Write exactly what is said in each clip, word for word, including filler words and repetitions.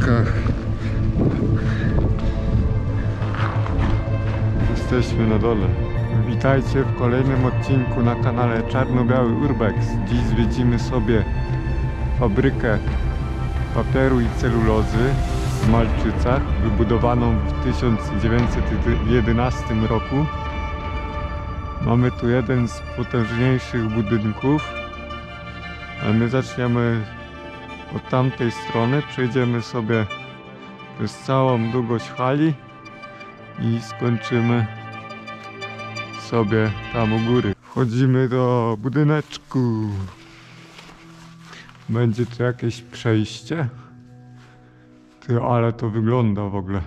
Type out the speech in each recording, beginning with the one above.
Krakach. Jesteśmy na dole. Witajcie w kolejnym odcinku na kanale Czarno-Biały Urbex. Dziś zwiedzimy sobie fabrykę papieru i celulozy w Malczycach, wybudowaną w tysiąc dziewięćset jedenastym roku. Mamy tu jeden z potężniejszych budynków, ale my zaczniemy od tamtej strony, przejdziemy sobie przez całą długość hali i skończymy sobie tam u góry. Wchodzimy do budyneczku. Będzie tu jakieś przejście. Ty, ale to wygląda w ogóle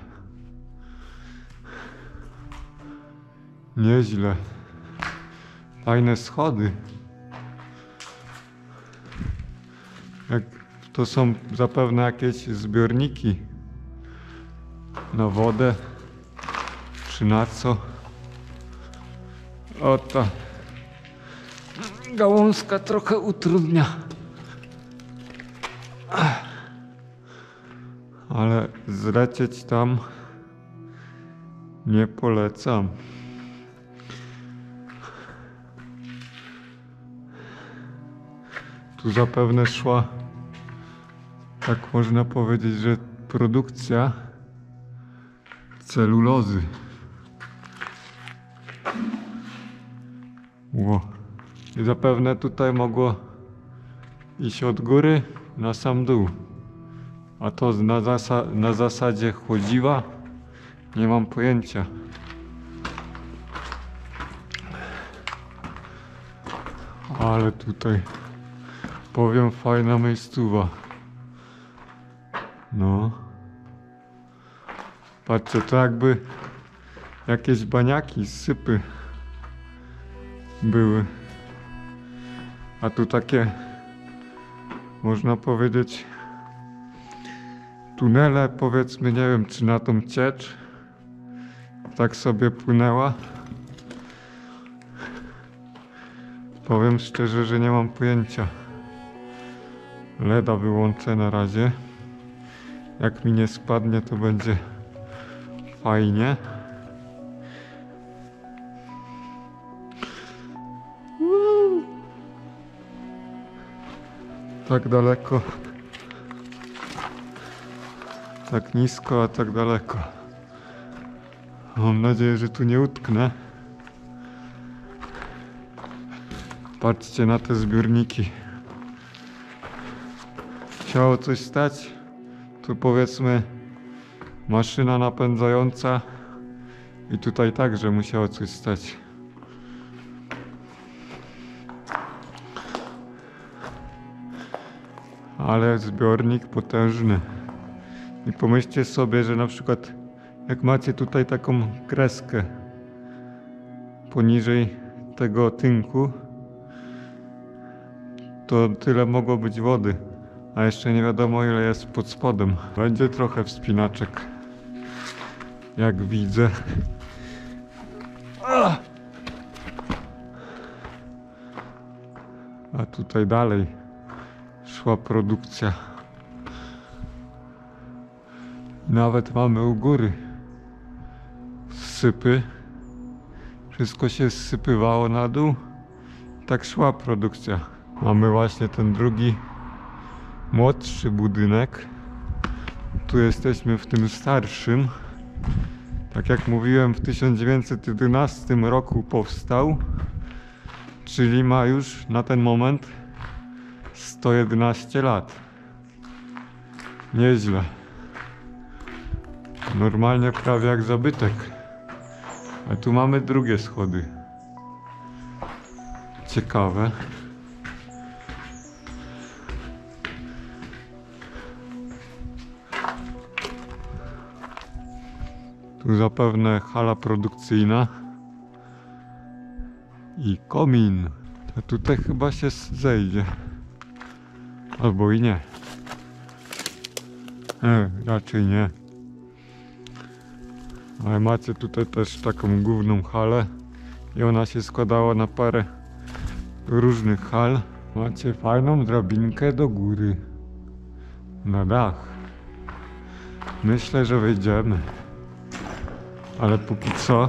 nieźle. Fajne schody. Jak to są zapewne jakieś zbiorniki na wodę, czy na co. O, ta gałązka trochę utrudnia. Ale zlecieć tam nie polecam. Tu zapewne szła, tak można powiedzieć, że produkcja celulozy. Ło. I zapewne tutaj mogło iść od góry na sam dół. A to na, zasa na zasadzie chłodziwa? Nie mam pojęcia. Ale tutaj, powiem, fajna miejscowa. No. Patrzcie, to jakby jakieś baniaki, sypy były. A tu takie, można powiedzieć, tunele, powiedzmy, nie wiem, czy na tą ciecz tak sobie płynęła. Powiem szczerze, że nie mam pojęcia. Leda wyłączę na razie. Jak mi nie spadnie, to będzie fajnie. Tak daleko. Tak nisko, a tak daleko. Mam nadzieję, że tu nie utknę. Patrzcie na te zbiorniki. Chciało coś stać. Tu powiedzmy maszyna napędzająca. I tutaj także musiało coś stać. Ale zbiornik potężny. I pomyślcie sobie, że na przykład jak macie tutaj taką kreskę poniżej tego tynku, to tyle mogło być wody, a jeszcze nie wiadomo, ile jest pod spodem. Będzie trochę wspinaczek, jak widzę. A tutaj dalej szła produkcja. Nawet mamy u góry sypy. Wszystko się zsypywało na dół. Tak szła produkcja. Mamy właśnie ten drugi, młodszy budynek. Tu jesteśmy w tym starszym. Tak jak mówiłem, w tysiąc dziewięćset jedenastym roku powstał. Czyli ma już na ten moment sto jedenaście lat. Nieźle. Normalnie prawie jak zabytek. A tu mamy drugie schody. Ciekawe. Tu zapewne hala produkcyjna. I komin. A tutaj chyba się zejdzie. Albo i nie. E, raczej nie. Ale macie tutaj też taką główną halę i ona się składała na parę różnych hal. Macie fajną drabinkę do góry, na dach. Myślę, że wejdziemy. Ale póki co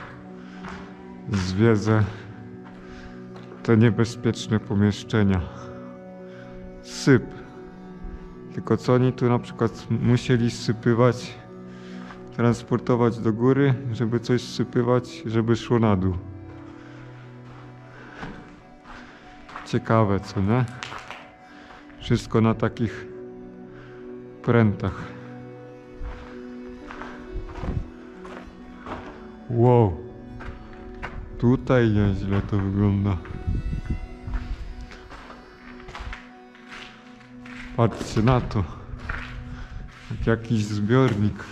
zwiedzę te niebezpieczne pomieszczenia. Syp. Tylko co oni tu na przykład musieli sypywać, transportować do góry, żeby coś sypywać, żeby szło na dół. Ciekawe, co nie? Wszystko na takich prętach. Wow. Tutaj nieźle to wygląda. Patrzcie na to. Jak jakiś zbiornik.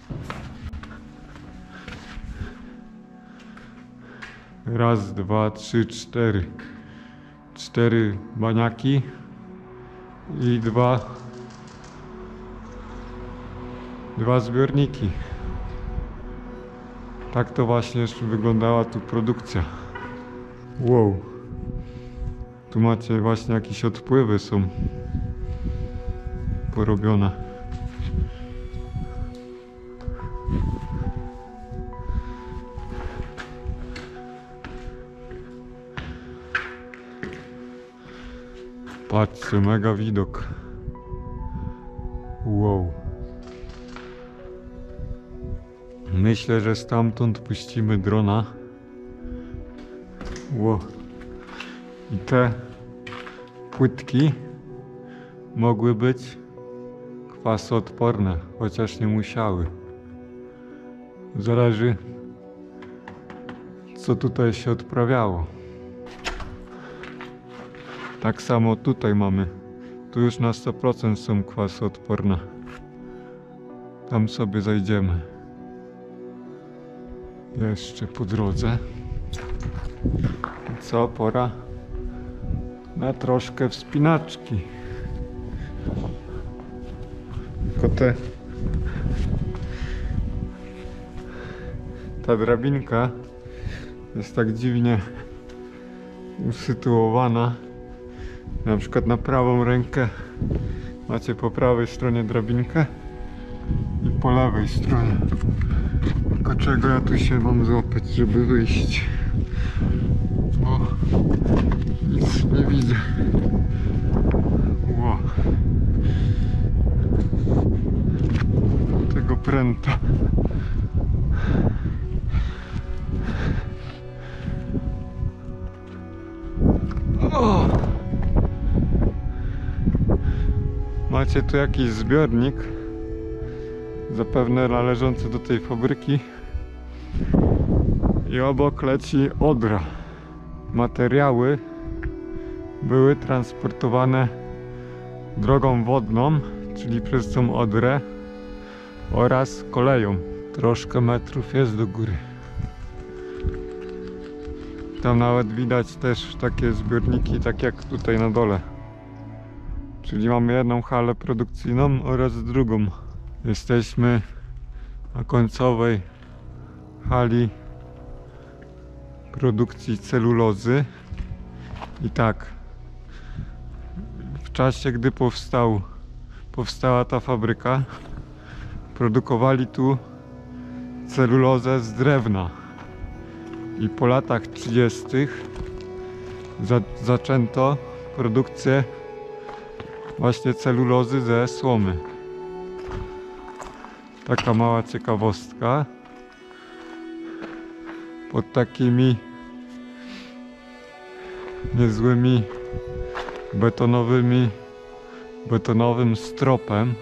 Raz, dwa, trzy, cztery. Cztery baniaki i dwa dwa zbiorniki. Tak to właśnie jeszcze wyglądała tu produkcja. Wow. Tu macie właśnie jakieś odpływy są porobione. Patrzcie, mega widok. Wow. Myślę, że stamtąd puścimy drona. Wow. I te płytki mogły być kwasoodporne, chociaż nie musiały. Zależy, co tutaj się odprawiało. Tak samo tutaj mamy. Tu już na sto procent są kwasoodporne. Tam sobie zajdziemy. Jeszcze po drodze. I co? Pora na troszkę wspinaczki. Tylko te... Ta drabinka jest tak dziwnie usytuowana. Na przykład na prawą rękę macie po prawej stronie drabinkę i po lewej stronie. Tylko czego ja tu się mam złapać, żeby wyjść? Bo nic nie widzę. Wow. Tego pręta. O! Macie tu jakiś zbiornik, zapewne należący do tej fabryki, i obok leci Odra. Materiały były transportowane drogą wodną, czyli przez tą Odrę, oraz koleją. Troszkę metrów jest do góry. Tam nawet widać też takie zbiorniki, tak jak tutaj na dole. Czyli mamy jedną halę produkcyjną oraz drugą. Jesteśmy na końcowej hali produkcji celulozy. I tak, w czasie gdy powstał, powstała ta fabryka, produkowali tu celulozę z drewna. I po latach trzydziestych za, zaczęto produkcję właśnie celulozy ze słomy. Taka mała ciekawostka. Pod takimi niezłymi betonowymi betonowym stropem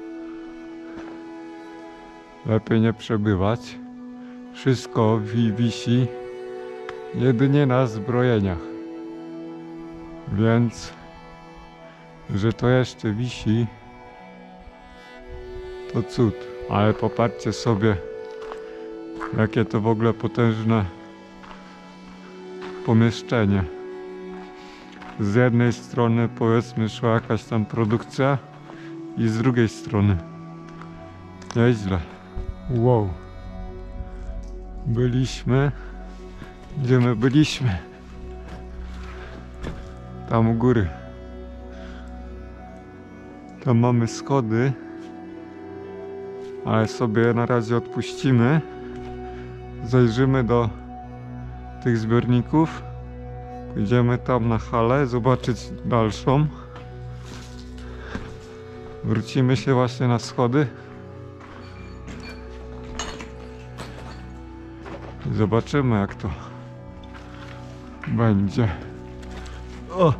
lepiej nie przebywać. Wszystko wi wisi jedynie na zbrojeniach. Więc że to jeszcze wisi, to cud. Ale popatrzcie sobie, jakie to w ogóle potężne pomieszczenie. Z jednej strony powiedzmy szła jakaś tam produkcja i z drugiej strony nieźle. Wow. Byliśmy, gdzie my byliśmy? Tam u góry. Tam mamy schody ale sobie na razie odpuścimy. Zajrzymy do tych zbiorników. Pójdziemy tam na halę, zobaczyć dalszą. Wrócimy się właśnie na schody. I zobaczymy, jak to będzie. O!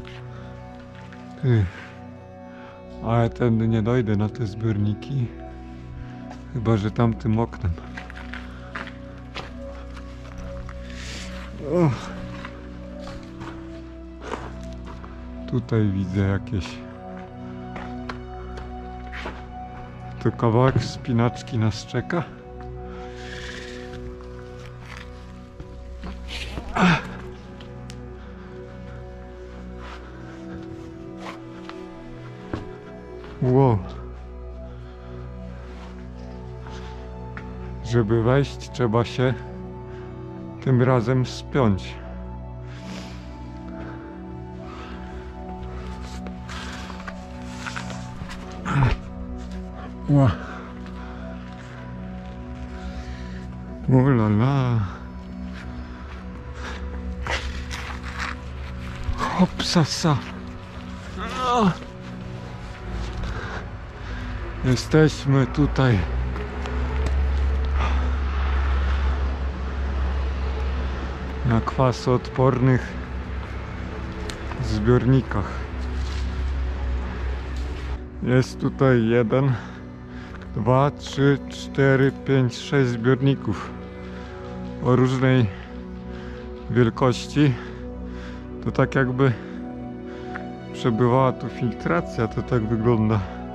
Ty. Ale tędy nie dojdę na te zbiorniki. Chyba że tamtym oknem. O! Tutaj widzę jakieś. To kawałek wspinaczki nas czeka. Wow. Żeby wejść, trzeba się tym razem spiąć. Wow. O la la. Hopsasa. No. Jesteśmy tutaj. Na kwasoodpornych zbiornikach. Jest tutaj jeden, dwa, trzy, cztery, pięć, sześć zbiorników o różnej wielkości. To tak jakby przebywała tu filtracja, to tak wygląda.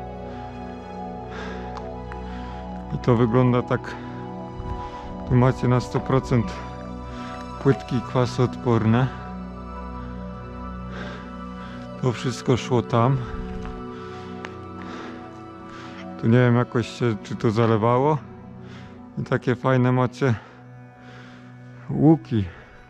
I to wygląda tak, tu macie na sto procent płytki kwasoodporne. To wszystko szło tam. Tu nie wiem jakoś się, czy to zalewało. I takie fajne macie łuki.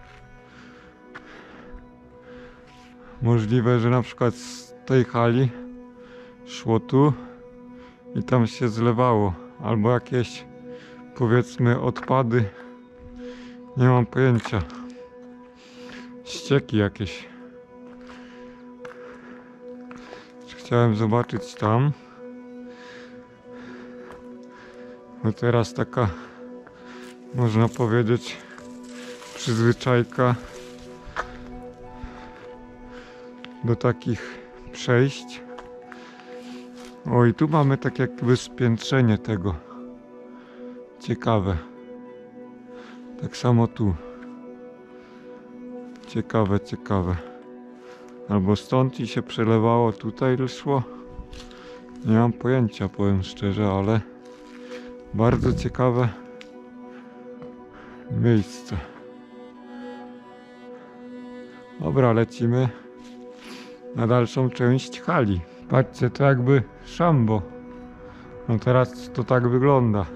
Możliwe, że na przykład z tej hali szło tu i tam się zlewało. Albo jakieś, powiedzmy, odpady. Nie mam pojęcia. Ścieki jakieś. Chciałem zobaczyć tam. No teraz taka, można powiedzieć, przyzwyczajka do takich przejść. O, i tu mamy tak jakby spiętrzenie tego. Ciekawe. Tak samo tu. Ciekawe, ciekawe. Albo stąd i się przelewało, tutaj szło. Nie mam pojęcia, powiem szczerze, ale bardzo ciekawe miejsce. Dobra, lecimy na dalszą część hali. Patrzcie, to jakby szambo. No teraz to tak wygląda.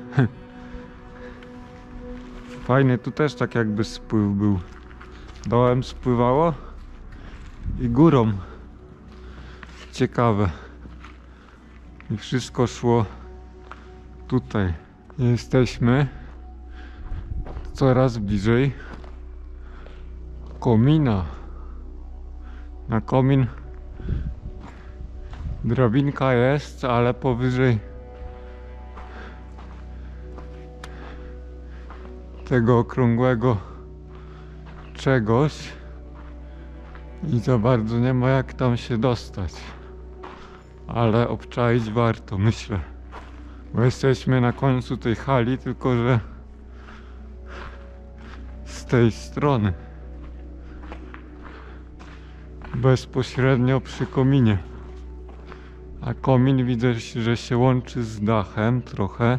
Fajny, tu też tak jakby spływ był. Dołem spływało i górą. Ciekawe. I wszystko szło tutaj. Jesteśmy coraz bliżej komina. Na komin drabinka jest, ale powyżej tego okrągłego czegoś i za bardzo nie ma jak tam się dostać, ale obczaić warto, myślę, bo jesteśmy na końcu tej hali, tylko że z tej strony, bezpośrednio przy kominie, a komin widzę, że się łączy z dachem trochę.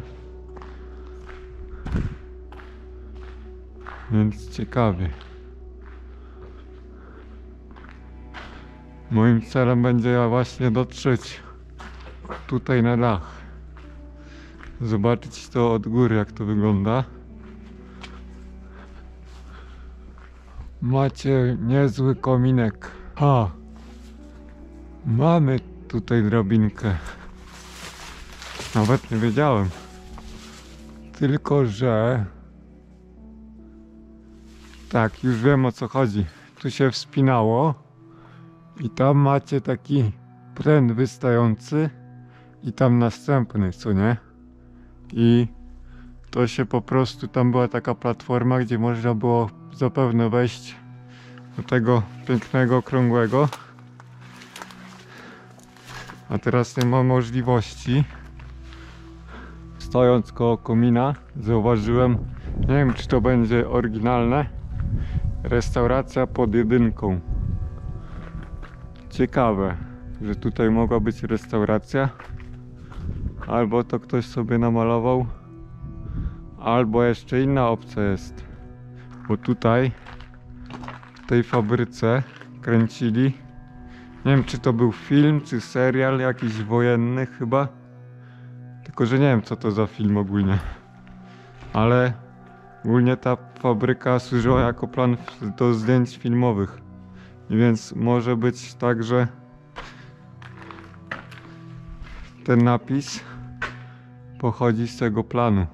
Więc ciekawie. Moim celem będzie właśnie dotrzeć tutaj na dach. Zobaczyć to od góry, jak to wygląda. Macie niezły kominek. A, mamy tutaj drabinkę. Nawet nie wiedziałem. Tylko że... Tak, już wiem, o co chodzi. Tu się wspinało i tam macie taki pręt wystający i tam następny, co nie? I to się po prostu, tam była taka platforma, gdzie można było zapewne wejść do tego pięknego, okrągłego. A teraz nie ma możliwości. Stojąc koło komina, zauważyłem, nie wiem, czy to będzie oryginalne, restauracja pod jedynką. Ciekawe, że tutaj mogła być restauracja. Albo to ktoś sobie namalował, albo jeszcze inna opcja jest. Bo tutaj, w tej fabryce kręcili, nie wiem, czy to był film, czy serial jakiś wojenny chyba. Tylko że nie wiem, co to za film ogólnie. Ale ogólnie ta fabryka służyła jako plan do zdjęć filmowych. I więc może być tak, że ten napis pochodzi z tego planu.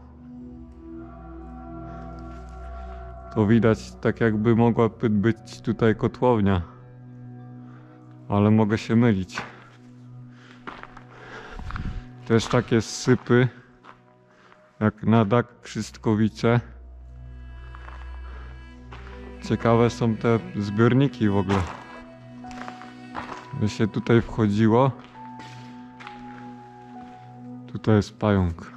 To widać, tak jakby mogła być tutaj kotłownia. Ale mogę się mylić. Też takie sypy jak na Dak Krzystkowice. Ciekawe są te zbiorniki w ogóle. Że się tutaj wchodziło. Tutaj jest pająk.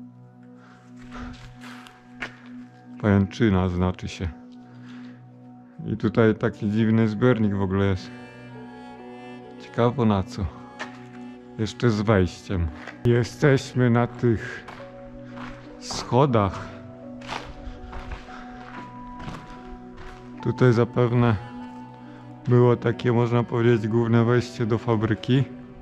Pajęczyna znaczy się. I tutaj taki dziwny zbiornik w ogóle jest. Ciekawe na co. Jeszcze z wejściem. Jesteśmy na tych schodach. Tutaj zapewne było takie, można powiedzieć, główne wejście do fabryki.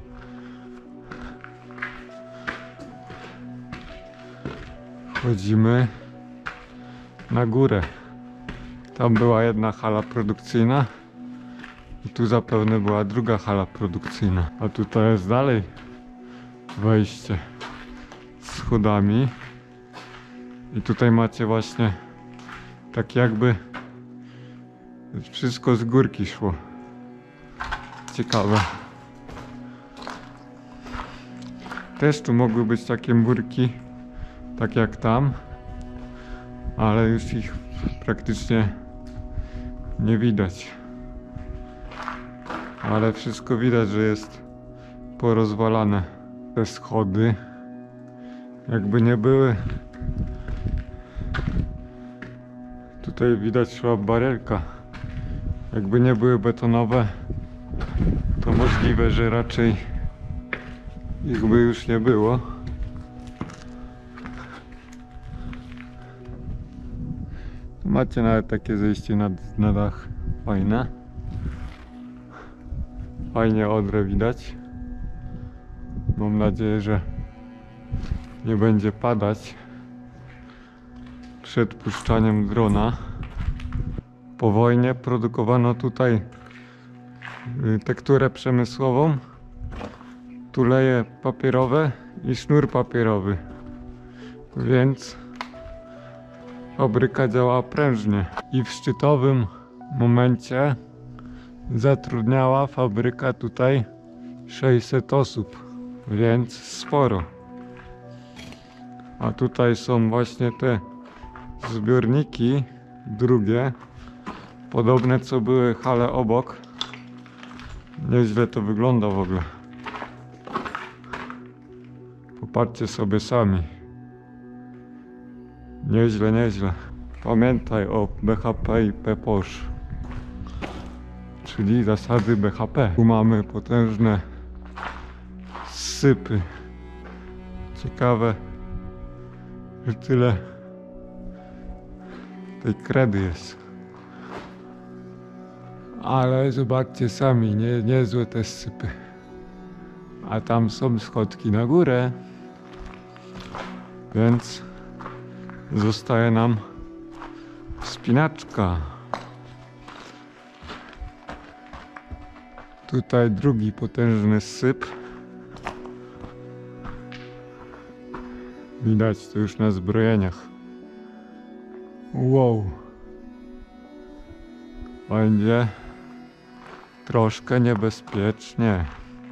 Wchodzimy na górę. Tam była jedna hala produkcyjna i tu zapewne była druga hala produkcyjna. A tutaj jest dalej wejście schodami. I tutaj macie właśnie tak jakby wszystko z górki szło. Ciekawe. Też tu mogły być takie murki, tak jak tam, ale już ich praktycznie nie widać. Ale wszystko widać, że jest porozwalane. Te schody jakby nie były. Tutaj widać szła barierka. Jakby nie były betonowe, to możliwe, że raczej ich by już nie było. Macie nawet takie zejście na, na dach. Fajne. Fajnie Odrę widać. Mam nadzieję, że nie będzie padać przed puszczaniem drona. Po wojnie produkowano tutaj tekturę przemysłową, tuleje papierowe i sznur papierowy, więc fabryka działała prężnie i w szczytowym momencie zatrudniała fabryka tutaj sześćset osób, więc sporo. A tutaj są właśnie te zbiorniki drugie, podobne co były hale obok. Nieźle to wygląda w ogóle. Popatrzcie sobie sami. Nieźle, nieźle. Pamiętaj o B H P i P P O S H, czyli zasady B H P. Tu mamy potężne sypy. Ciekawe, że tyle tej kredy jest. Ale zobaczcie sami, nie, niezłe te sypy. A tam są schodki na górę. Więc zostaje nam wspinaczka. Tutaj drugi potężny syp. Widać to już na zbrojeniach. Wow. Będzie troszkę niebezpiecznie.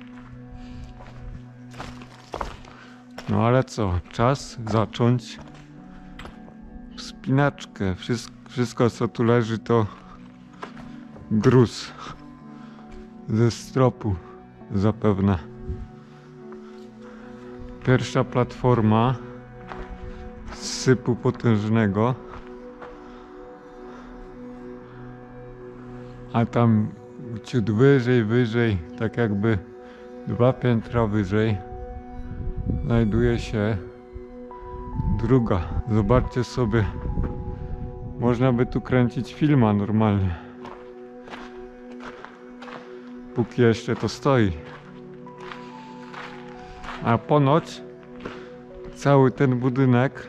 No ale co? Czas zacząć wspinaczkę. Wszystko, wszystko co tu leży to gruz ze stropu zapewne. Pierwsza platforma z sypu potężnego, a tam ciut wyżej, wyżej, tak jakby dwa piętra wyżej znajduje się druga. Zobaczcie sobie, można by tu kręcić filma normalnie, póki jeszcze to stoi. A ponoć cały ten budynek,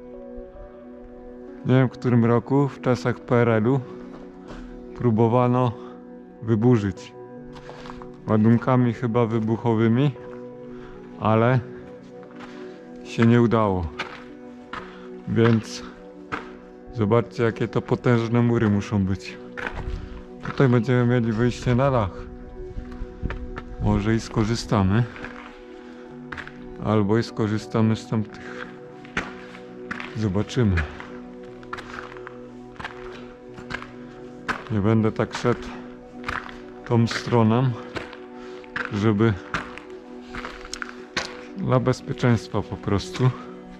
nie wiem w którym roku, w czasach P R L u próbowano wyburzyć ładunkami chyba wybuchowymi, ale się nie udało. Więc zobaczcie, jakie to potężne mury muszą być. Tutaj będziemy mieli wyjście na dach. Może i skorzystamy. Albo i skorzystamy z tamtych. Zobaczymy. Nie będę tak szedł tą stroną, żeby dla bezpieczeństwa po prostu.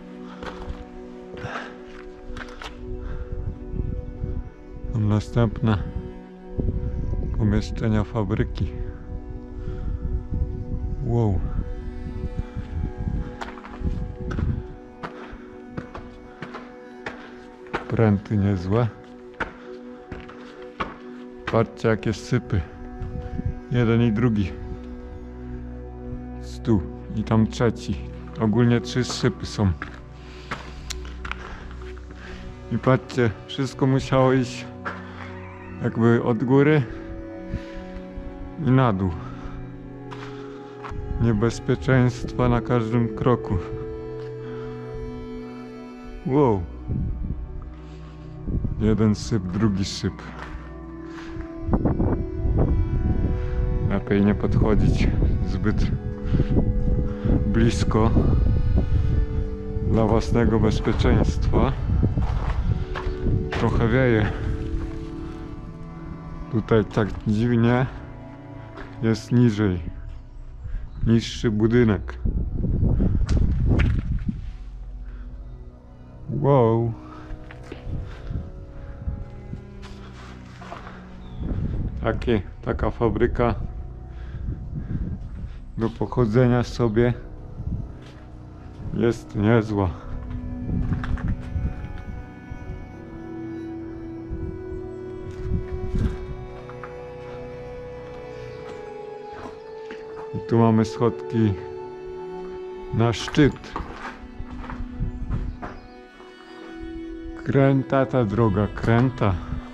Tam następne pomieszczenia fabryki. Wow. Pręty niezłe. Patrzcie jakie sypy. Jeden i drugi. Stu. I tam trzeci. Ogólnie trzy sypy są. I patrzcie, wszystko musiało iść jakby od góry i na dół. Niebezpieczeństwa na każdym kroku. Wow. Jeden syp, drugi syp. Lepiej nie podchodzić zbyt blisko dla własnego bezpieczeństwa. Trochę wieje. Tutaj tak dziwnie jest niżej. Niższy budynek. Wow. Takie, taka fabryka do pochodzenia sobie jest niezła. I tu mamy schodki na szczyt. Kręta ta droga, kręta.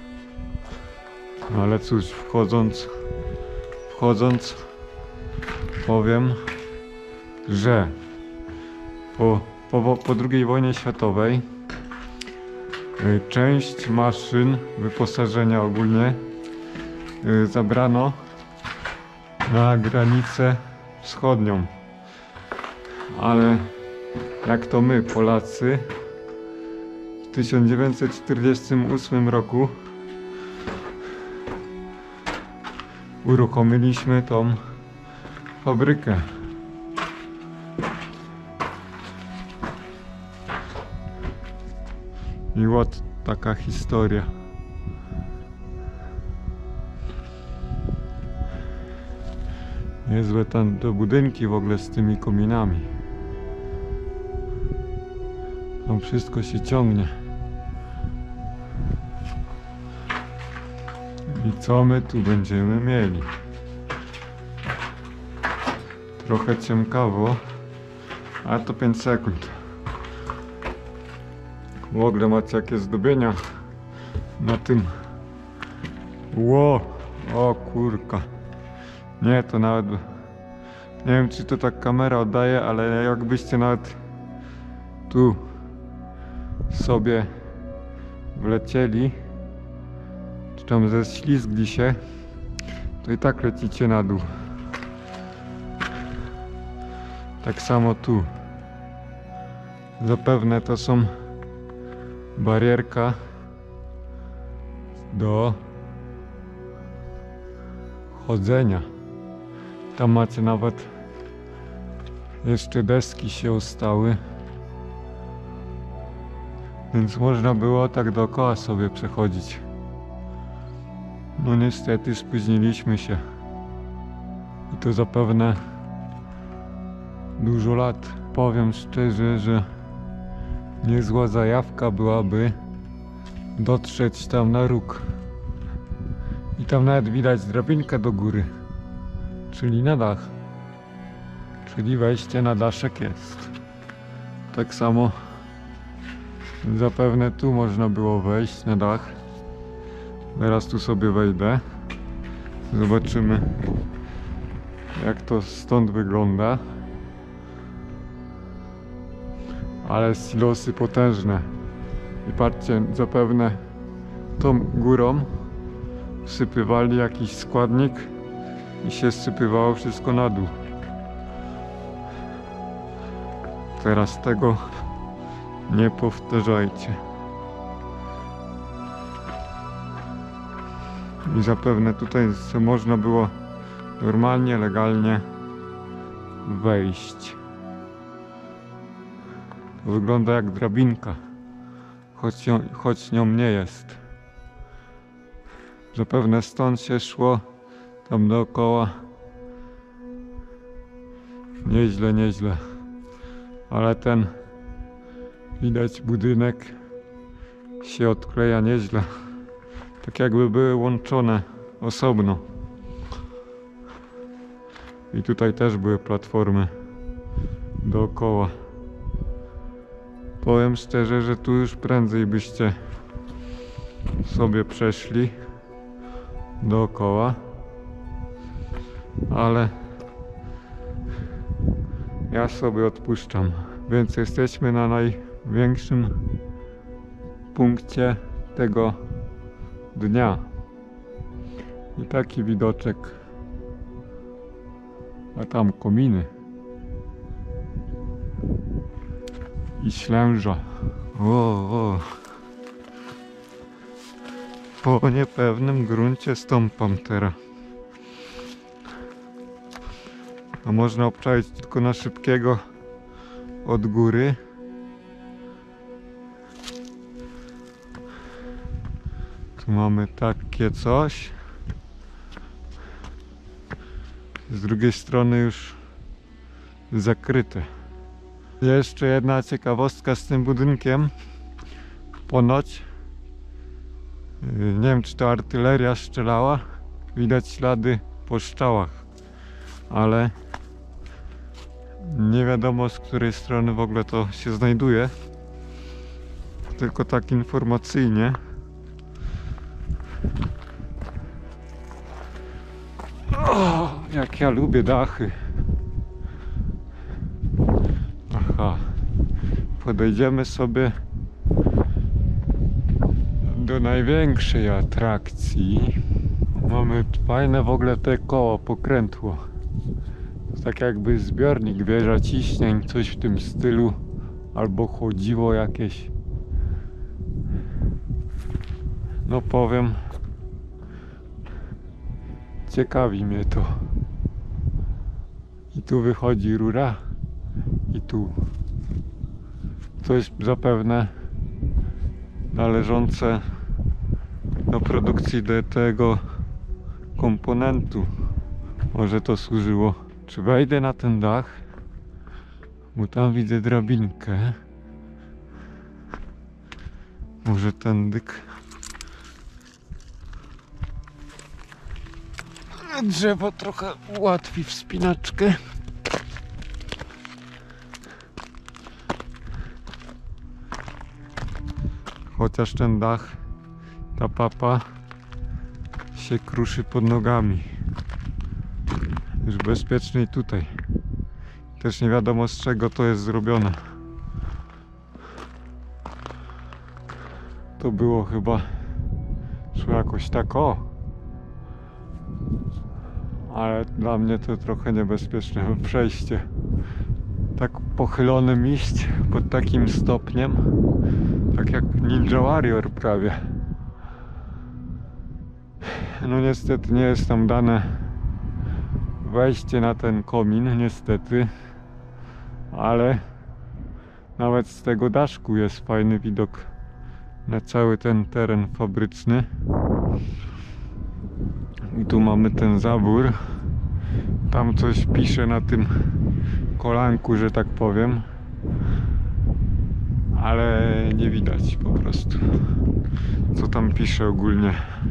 No ale cóż, wchodząc, wchodząc powiem, że po, po, po drugiej wojnie światowej y, część maszyn, wyposażenia ogólnie y, zabrano na granicę wschodnią. Ale jak to my, Polacy, w tysiąc dziewięćset czterdziestym ósmym roku uruchomiliśmy tą fabrykę. I вот taka historia. Niezłe tam te budynki w ogóle z tymi kominami. Tam wszystko się ciągnie. I co my tu będziemy mieli? Trochę ciemkawo, a to pięć sekund. W ogóle macie jakie zdobienia na tym. Ło, o kurka. Nie, to nawet... Nie wiem, czy to tak kamera oddaje, ale jakbyście nawet tu sobie wlecieli, czy tam ześlizgli się, to i tak lecicie na dół. Tak samo tu. Zapewne to są barierka do chodzenia. Tam macie nawet jeszcze deski się ustały, więc można było tak dookoła sobie przechodzić. No niestety spóźniliśmy się i to zapewne dużo lat. Powiem szczerze, że niezła zajawka byłaby dotrzeć tam na róg. I tam nawet widać drabinkę do góry, czyli na dach. Czyli wejście na daszek jest. Tak samo zapewne tu można było wejść na dach. Teraz tu sobie wejdę. Zobaczymy, jak to stąd wygląda. Ale silosy potężne. I patrzcie, zapewne tą górą wsypywali jakiś składnik i się wsypywało wszystko na dół. Teraz tego nie powtarzajcie. I zapewne tutaj można było normalnie, legalnie wejść. To wygląda jak drabinka, choć, ją, choć nią nie jest. Zapewne stąd się szło tam dookoła. Nieźle, nieźle. Ale ten, widać, budynek się odkleja nieźle. Tak jakby były łączone osobno. I tutaj też były platformy dookoła. Powiem szczerze, że tu już prędzej byście sobie przeszli dookoła. Ale ja sobie odpuszczam. Więc jesteśmy na największym punkcie tego dnia. I taki widoczek. A tam kominy. I Ślęża. O, o. Po niepewnym gruncie stąpam teraz. A można obczaić tylko na szybkiego od góry. Tu mamy takie coś. Z drugiej strony już zakryte. Jeszcze jedna ciekawostka z tym budynkiem. Ponoć, nie wiem, czy to artyleria strzelała, widać ślady po strzałach, ale nie wiadomo, z której strony w ogóle to się znajduje. Tylko tak informacyjnie. O, jak ja lubię dachy. Aha. Podejdziemy sobie do największej atrakcji. Mamy fajne w ogóle te koło, pokrętło. Tak jakby zbiornik wieża ciśnień, coś w tym stylu. Albo chodziło jakieś. No powiem, ciekawi mnie to. I tu wychodzi rura. I tu coś zapewne należące do produkcji do tego komponentu. Może to służyło. Czy wejdę na ten dach? Bo tam widzę drabinkę. Może tędyk. Drzewo trochę ułatwi wspinaczkę. Chociaż ten dach, ta papa się kruszy pod nogami. Już bezpieczniej tutaj. Też nie wiadomo, z czego to jest zrobione. to było chyba, szło jakoś tak o. Ale dla mnie to trochę niebezpieczne przejście. Tak pochylonym iść pod takim stopniem, tak jak Ninja Warrior prawie. No niestety nie jest tam dane wejście na ten komin, niestety. Ale nawet z tego daszku jest fajny widok na cały ten teren fabryczny. I tu mamy ten zabór. Tam coś pisze na tym kolanku, że tak powiem. Ale nie widać po prostu, co tam pisze ogólnie.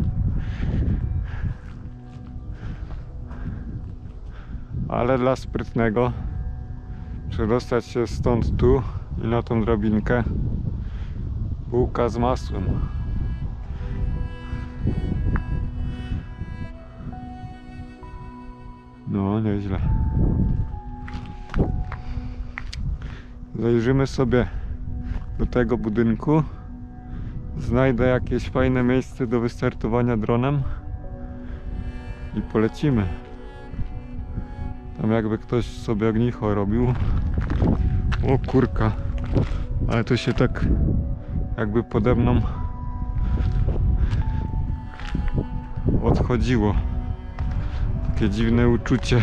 Ale dla sprytnego przedostać się stąd tu i na tą drabinkę. Bułka z masłem. No, nieźle. Zajrzymy sobie do tego budynku. Znajdę jakieś fajne miejsce do wystartowania dronem i polecimy. Tam jakby ktoś sobie ognicho robił. O kurka. Ale to się tak jakby pode mną odchodziło. Takie dziwne uczucie.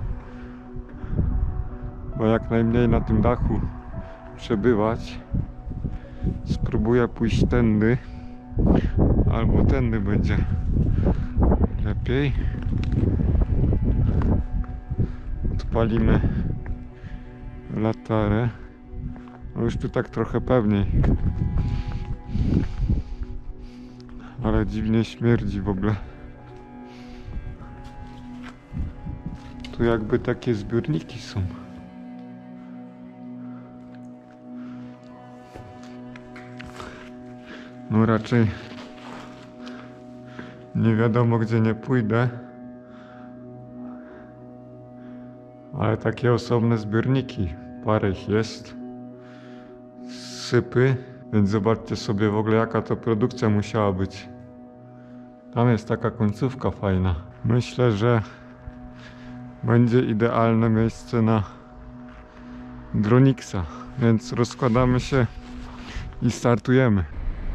Bo jak najmniej na tym dachu przebywać. Spróbuję pójść tędy. Albo tędy będzie lepiej. Odpalimy latarę. No już tu tak trochę pewniej. Ale dziwnie śmierdzi w ogóle. Tu jakby takie zbiorniki są. No raczej nie wiadomo, gdzie nie pójdę. Ale takie osobne zbiorniki. Parę ich jest. Sypy. Więc zobaczcie sobie w ogóle, jaka to produkcja musiała być. Tam jest taka końcówka fajna. Myślę, że będzie idealne miejsce na Dronixa. Więc rozkładamy się i startujemy.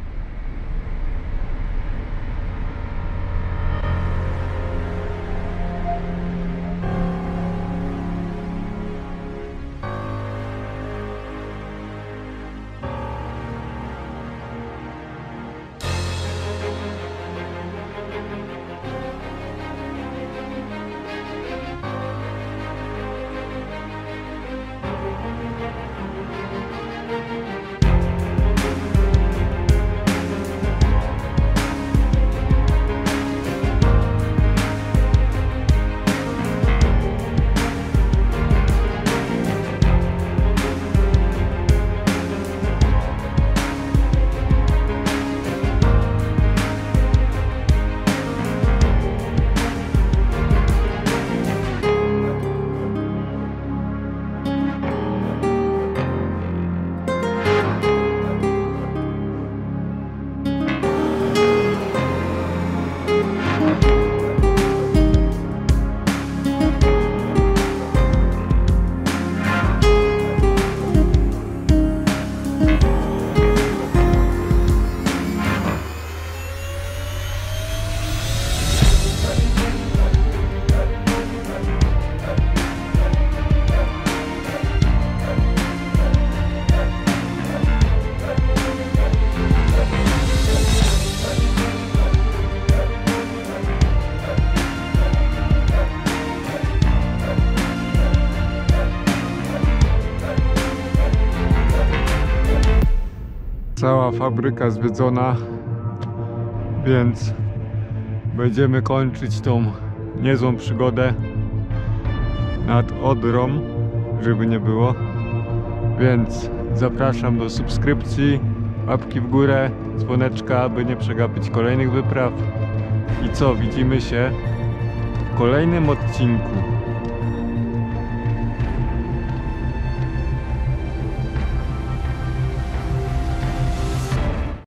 Cała fabryka zwiedzona, więc będziemy kończyć tą niezłą przygodę nad Odrą, żeby nie było. Więc zapraszam do subskrypcji, łapki w górę, dzwoneczka, aby nie przegapić kolejnych wypraw. I co, widzimy się w kolejnym odcinku.